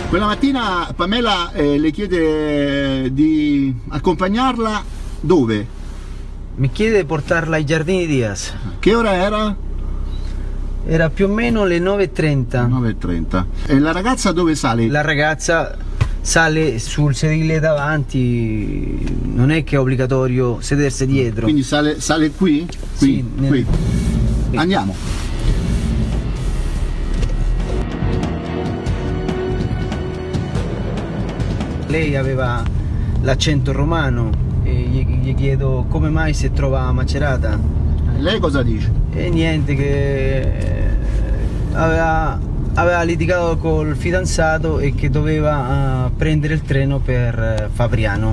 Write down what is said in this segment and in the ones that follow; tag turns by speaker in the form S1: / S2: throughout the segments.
S1: Quella mattina Pamela le chiede di accompagnarla dove?
S2: Mi chiede di portarla ai Giardini Diaz.
S1: Che ora era?
S2: Era più o meno le 9:30.
S1: 9:30. E la ragazza dove sale?
S2: La ragazza sale sul sedile davanti, non è che è obbligatorio sedersi dietro.
S1: Quindi sale qui? Qui?
S2: Sì,
S1: qui. Andiamo.
S2: Lei aveva l'accento romano e gli chiedo come mai si trova Macerata.
S1: Lei cosa dice?
S2: E niente, che aveva litigato col fidanzato e che doveva prendere il treno per Fabriano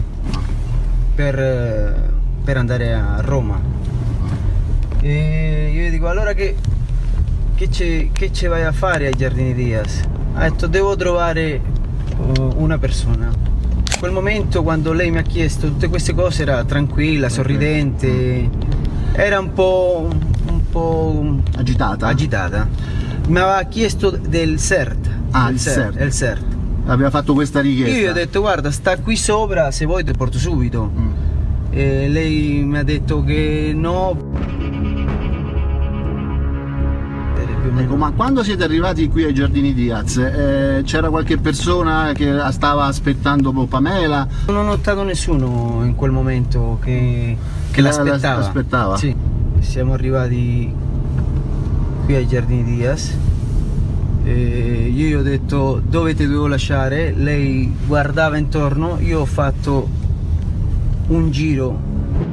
S2: per andare a Roma. E io gli dico: allora che ci vai a fare ai Giardini Diaz? Ha detto: devo trovare una persona. In quel momento, quando lei mi ha chiesto tutte queste cose, era tranquilla, sorridente, era un po' agitata. Mi aveva chiesto del CERT.
S1: Il CERT.
S2: Il CERT.
S1: Aveva fatto questa richiesta.
S2: Io gli ho detto: guarda, sta qui sopra, se vuoi te porto subito. E lei mi ha detto che no.
S1: Ecco, ma quando siete arrivati qui ai Giardini Diaz, c'era qualche persona che stava aspettando Pamela?
S2: Non ho notato nessuno in quel momento che l'aspettava. Sì. Siamo arrivati qui ai Giardini Diaz e io gli ho detto dove ti devo lasciare. Lei guardava intorno, io ho fatto un giro.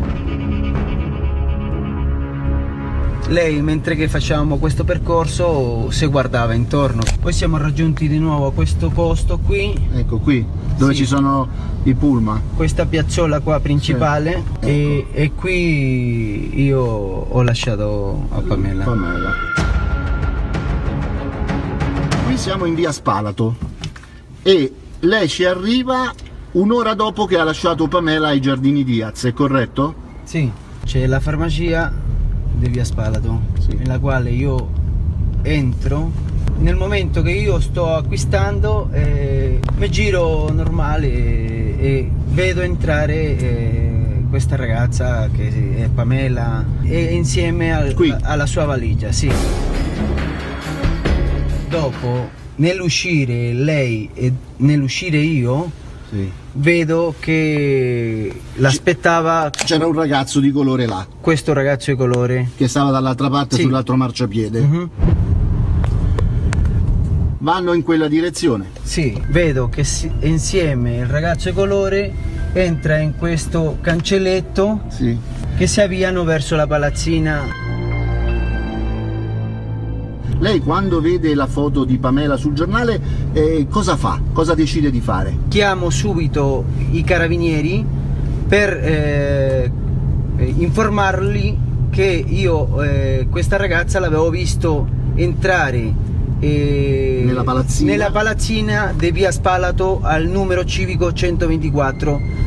S2: Lei, mentre che facciamo questo percorso, si guardava intorno. Poi siamo raggiunti di nuovo a questo posto qui.
S1: Ecco qui, dove ci sono i pullman.
S2: Questa piazzola qua principale,
S1: sì.
S2: E qui io ho lasciato a Pamela.
S1: Qui siamo in via Spalato e lei ci arriva un'ora dopo che ha lasciato Pamela ai Giardini Diaz, è corretto?
S2: Sì, c'è la farmacia di via Spalato,
S1: sì,
S2: nella quale io entro. Nel momento che io sto acquistando, mi giro normale e vedo entrare questa ragazza che è Pamela, e insieme alla sua valigia, sì. Dopo, nell'uscire lei e nell'uscire io, sì, vedo che l'aspettava.
S1: C'era un ragazzo di colore là.
S2: Questo ragazzo di colore
S1: che stava dall'altra parte, sì, sull'altro marciapiede. Vanno in quella direzione.
S2: Sì, vedo che insieme il ragazzo di colore entra in questo cancelletto, sì, che si avviano verso la palazzina.
S1: Lei, quando vede la foto di Pamela sul giornale, cosa fa? Cosa decide di fare?
S2: Chiamo subito i carabinieri per informarli che io questa ragazza l'avevo visto entrare
S1: nella palazzina
S2: di via Spalato al numero civico 124